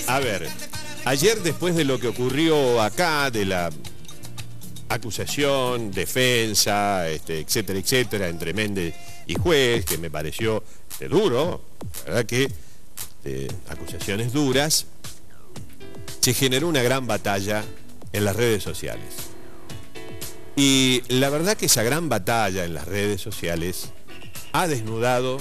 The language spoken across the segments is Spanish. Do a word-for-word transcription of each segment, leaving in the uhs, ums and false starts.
A ver, ayer después de lo que ocurrió acá, de la acusación, defensa, este, etcétera, etcétera, entre Méndez y juez, que me pareció este, duro, la verdad que este, acusaciones duras, se generó una gran batalla en las redes sociales. Y la verdad que esa gran batalla en las redes sociales ha desnudado,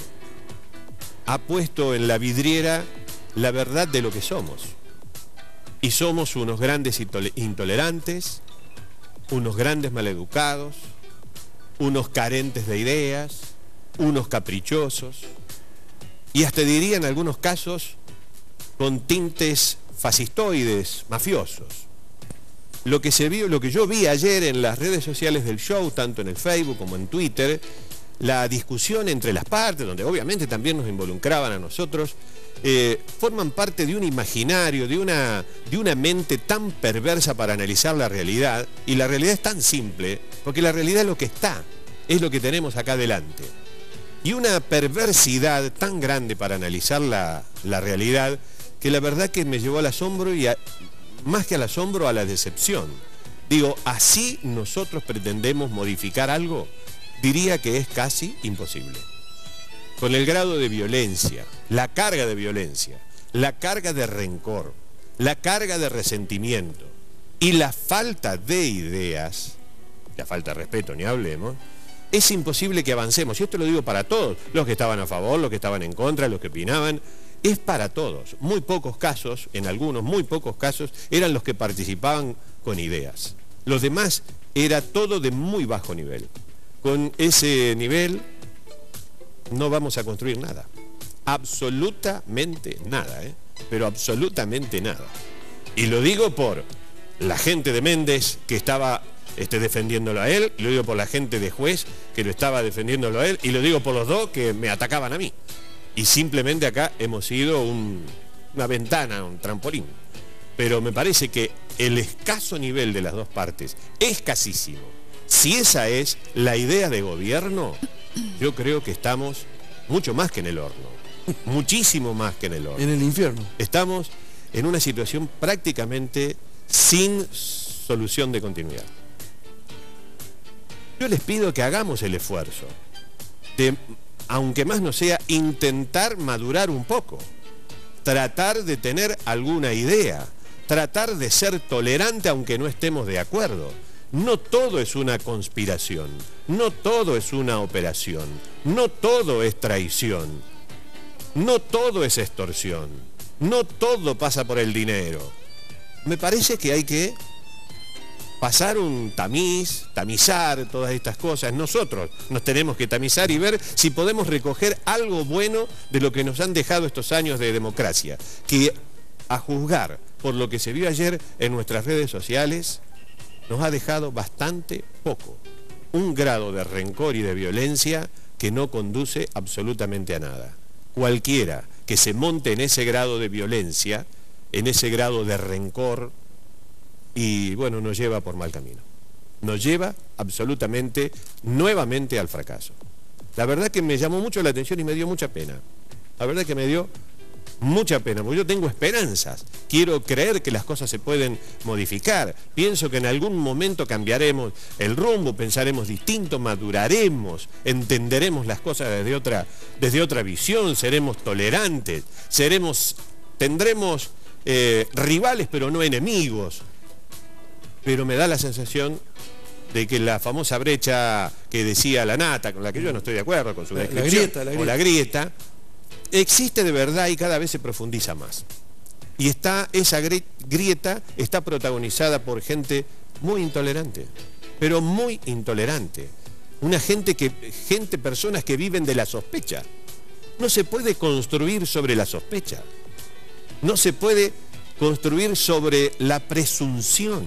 ha puesto en la vidriera la verdad de lo que somos. Y somos unos grandes intolerantes, unos grandes maleducados, unos carentes de ideas, unos caprichosos, y hasta diría en algunos casos con tintes fascistoides, mafiosos. Lo que se vio, lo que yo vi ayer en las redes sociales del show, tanto en el Facebook como en Twitter, la discusión entre las partes, donde obviamente también nos involucraban a nosotros, eh, forman parte de un imaginario, de una, de una mente tan perversa para analizar la realidad, y la realidad es tan simple, porque la realidad es lo que está, es lo que tenemos acá delante. Y una perversidad tan grande para analizar la, la realidad, que la verdad que me llevó al asombro, y a, más que al asombro, a la decepción. Digo, ¿así nosotros pretendemos modificar algo? Diría que es casi imposible. Con el grado de violencia, la carga de violencia, la carga de rencor, la carga de resentimiento y la falta de ideas, la falta de respeto, ni hablemos, es imposible que avancemos. Y esto lo digo para todos, los que estaban a favor, los que estaban en contra, los que opinaban, es para todos. Muy pocos casos, en algunos muy pocos casos, eran los que participaban con ideas. Los demás era todo de muy bajo nivel. Con ese nivel no vamos a construir nada, absolutamente nada, ¿eh? Pero absolutamente nada. Y lo digo por la gente de Méndez que estaba este, defendiéndolo a él, y lo digo por la gente de juez que lo estaba defendiéndolo a él, y lo digo por los dos que me atacaban a mí. Y simplemente acá hemos sido un, una ventana, un trampolín. Pero me parece que el escaso nivel de las dos partes, escasísimo. Si esa es la idea de gobierno, yo creo que estamos mucho más que en el horno, muchísimo más que en el horno. En el infierno. Estamos en una situación prácticamente sin solución de continuidad. Yo les pido que hagamos el esfuerzo de, aunque más no sea, intentar madurar un poco, tratar de tener alguna idea, tratar de ser tolerante aunque no estemos de acuerdo. No todo es una conspiración, no todo es una operación, no todo es traición, no todo es extorsión, no todo pasa por el dinero. Me parece que hay que pasar un tamiz, tamizar todas estas cosas. Nosotros nos tenemos que tamizar y ver si podemos recoger algo bueno de lo que nos han dejado estos años de democracia, que a juzgar por lo que se vio ayer en nuestras redes sociales, nos ha dejado bastante poco. Un grado de rencor y de violencia que no conduce absolutamente a nada. Cualquiera que se monte en ese grado de violencia, en ese grado de rencor, y bueno, nos lleva por mal camino. Nos lleva absolutamente, nuevamente al fracaso. La verdad que me llamó mucho la atención y me dio mucha pena. La verdad que me dio mucha pena, porque yo tengo esperanzas. Quiero creer que las cosas se pueden modificar. Pienso que en algún momento cambiaremos el rumbo, pensaremos distinto, maduraremos, entenderemos las cosas desde otra, desde otra visión, seremos tolerantes, seremos, tendremos eh, rivales pero no enemigos. Pero me da la sensación de que la famosa brecha que decía la Nata, con la que yo no estoy de acuerdo con su la, descripción, la grieta, la grieta. o la grieta, existe de verdad y cada vez se profundiza más. Y está, esa grieta está protagonizada por gente muy intolerante, pero muy intolerante. Una gente que, gente, personas que viven de la sospecha. No se puede construir sobre la sospecha. No se puede construir sobre la presunción.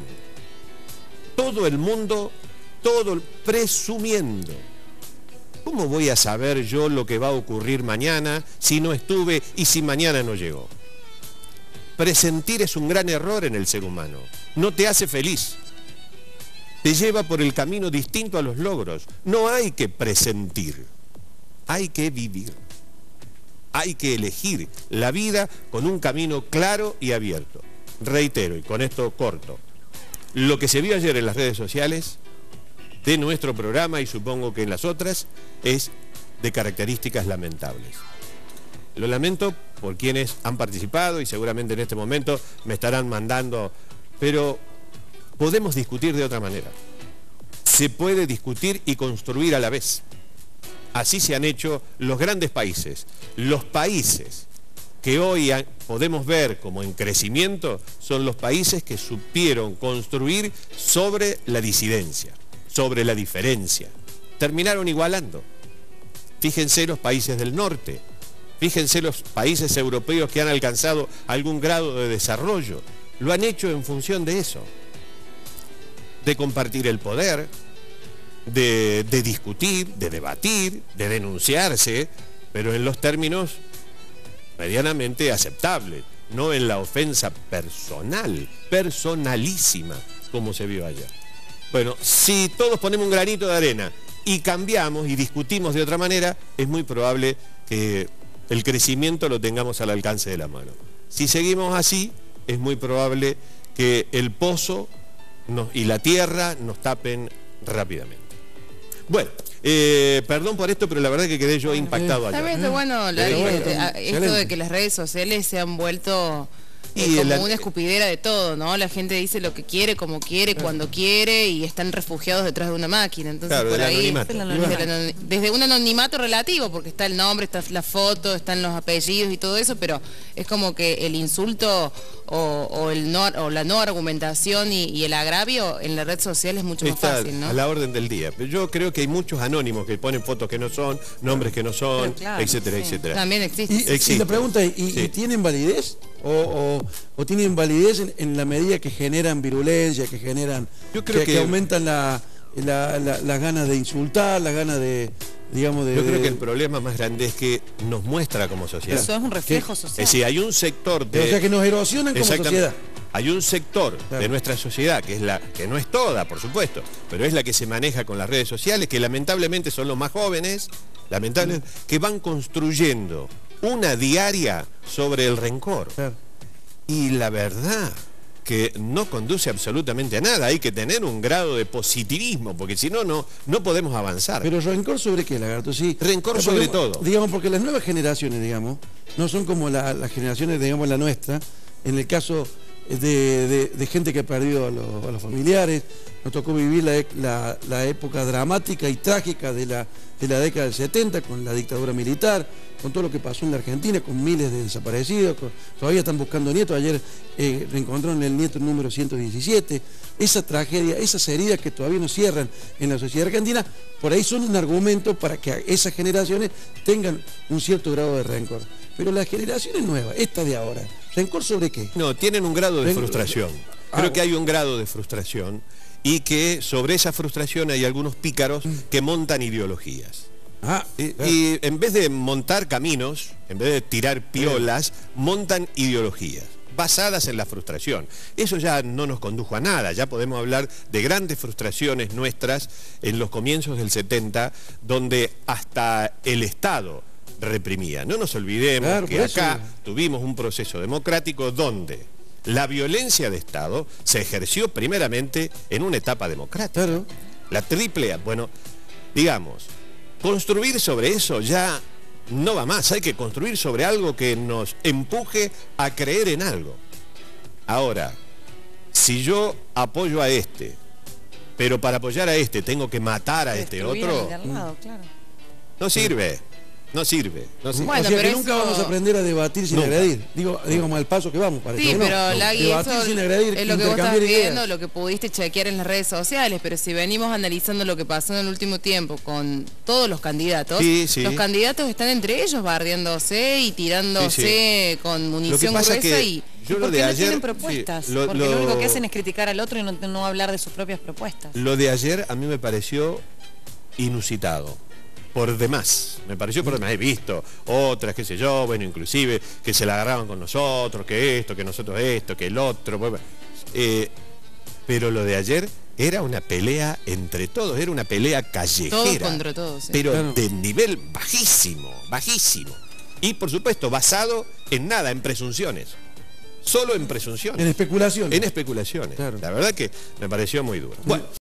Todo el mundo, todo presumiendo. ¿Cómo voy a saber yo lo que va a ocurrir mañana si no estuve y si mañana no llegó? Presentir es un gran error en el ser humano. No te hace feliz. Te lleva por el camino distinto a los logros. No hay que presentir. Hay que vivir. Hay que elegir la vida con un camino claro y abierto. Reitero, y con esto corto, lo que se vio ayer en las redes sociales de nuestro programa, y supongo que en las otras, es de características lamentables. Lo lamento por quienes han participado y seguramente en este momento me estarán mandando, pero podemos discutir de otra manera. Se puede discutir y construir a la vez. Así se han hecho los grandes países. Los países que hoy podemos ver como en crecimiento son los países que supieron construir sobre la disidencia, sobre la diferencia. Terminaron igualando. Fíjense los países del norte, fíjense los países europeos que han alcanzado algún grado de desarrollo. Lo han hecho en función de eso, de compartir el poder, de, de discutir, de debatir, de denunciarse, pero en los términos medianamente aceptables, no en la ofensa personal, personalísima, como se vio allá. Bueno, si todos ponemos un granito de arena y cambiamos y discutimos de otra manera, es muy probable que el crecimiento lo tengamos al alcance de la mano. Si seguimos así, es muy probable que el pozo nos, y la tierra nos tapen rápidamente. Bueno, eh, perdón por esto, pero la verdad que quedé yo impactado allá. Está bien, bueno, la, Eh, eh, eh, esto de que las redes sociales se han vuelto eh, Y como la- una escupidera de todo, ¿no? La gente dice lo que quiere, como quiere, cuando quiere, y están refugiados detrás de una máquina. Entonces, Claro, por del ahí, anonimato. desde el anoni- desde un anonimato relativo, porque está el nombre, está la foto, están los apellidos y todo eso, pero es como que el insulto o, o, el no, o la no argumentación y, y el agravio en la red social es mucho más Está fácil, ¿no? a la orden del día. Pero yo creo que hay muchos anónimos que ponen fotos que no son, nombres que no son, Pero claro, etcétera, sí. etcétera. También existe. Y, Existe. y la pregunta es, ¿y, Sí. y tienen validez? ¿O, o, o tienen validez en, en la medida que generan virulencia, que generan, Yo creo que, que- aumentan la, la- la- las ganas de insultar, las ganas de, digamos, de... Yo creo de- que el problema más grande es que nos muestra como sociedad. Eso es un reflejo Es social. decir, hay un sector de... O sea, que nos erosionan como Exactamente. sociedad. Hay un sector Claro. de nuestra sociedad, que es la que no es toda, por supuesto, pero es la que se maneja con las redes sociales, que lamentablemente son los más jóvenes, lamentables, que van construyendo una diaria sobre el rencor. Claro. Y la verdad que no conduce absolutamente a nada. Hay que tener un grado de positivismo, porque si no, no, no podemos avanzar. Pero rencor sobre qué, Lagarto, sí. Rencor Porque, sobre todo. Digamos, porque las nuevas generaciones, digamos, no son como la- las generaciones, digamos, la nuestra. En el caso de, de- de gente que ha perdido a, los- a los familiares, nos tocó vivir la, e- la- la época dramática y trágica de la, de la década del setenta, con la dictadura militar, con todo lo que pasó en la Argentina, con miles de desaparecidos, con- todavía están buscando nietos. Ayer eh, reencontraron el nieto número ciento diecisiete. Esa tragedia, esas heridas que todavía no cierran en la sociedad argentina, por ahí son un argumento para que esas generaciones tengan un cierto grado de rencor. Pero las generaciones nuevas, esta de ahora, ¿rencor sobre qué? No, tienen un grado de Ven- frustración. Ah, Creo que hay un grado de frustración y que sobre esa frustración hay algunos pícaros que montan ideologías. Ah, Y, claro. y en vez de montar caminos, en vez de tirar piolas, montan ideologías basadas en la frustración. Eso ya no nos condujo a nada. Ya podemos hablar de grandes frustraciones nuestras en los comienzos del setenta, donde hasta el Estado reprimía. No nos olvidemos Claro, que por eso. acá tuvimos un proceso democrático donde la violencia de Estado se ejerció primeramente en una etapa democrática. Claro. La triple A, bueno, digamos, construir sobre eso ya no va más. Hay que construir sobre algo que nos empuje a creer en algo. Ahora, si yo apoyo a este, pero para apoyar a este tengo que matar a este Destruir al otro, de al lado, claro. no sirve. No sirve. No sirve. Bueno, o sea que pero nunca eso- vamos a aprender a debatir sin Nunca. agredir. Digo, digamos, al paso que vamos, parece. Sí, que no. pero No. Lagui, Debatir eso sin agredir, es lo que vos estás intercambiar ideas. viendo, lo que pudiste chequear en las redes sociales, pero si venimos analizando lo que pasó en el último tiempo con todos los candidatos, Sí, sí. los candidatos están entre ellos bardeándose y tirándose con munición pasa gruesa que y... yo ¿Y lo por qué de no ayer, tienen sí, propuestas? lo- Porque lo- lo único que hacen es criticar al otro y no, no hablar de sus propias propuestas. Lo de ayer a mí me pareció inusitado. Por demás, me pareció por demás. He visto otras, qué sé yo, bueno, inclusive que se la agarraban con nosotros, que esto, que nosotros esto, que el otro. Bueno, eh, pero lo de ayer era una pelea entre todos, era una pelea callejera. Todos contra todos, sí. Pero Claro. de nivel bajísimo, bajísimo. Y por supuesto, basado en nada, en presunciones. Solo en presunciones. En especulaciones. En especulaciones. Claro. La verdad que me pareció muy duro. Bueno.